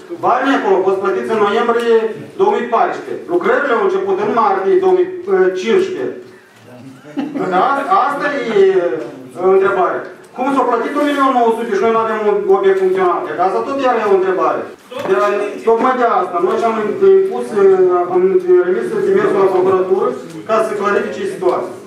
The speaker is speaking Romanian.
banii acolo au fost plătiți în noiembrie 2014. Lucrările au început în martie 2015. Asta e întrebare. Cum s-au plătit 1.900.000 și noi nu avem un obiect funcțional? Că asta tot iar e o întrebare. Tocmai de asta. Noi și-am impus, am remis demersul la procuratură ca să clarifice situația.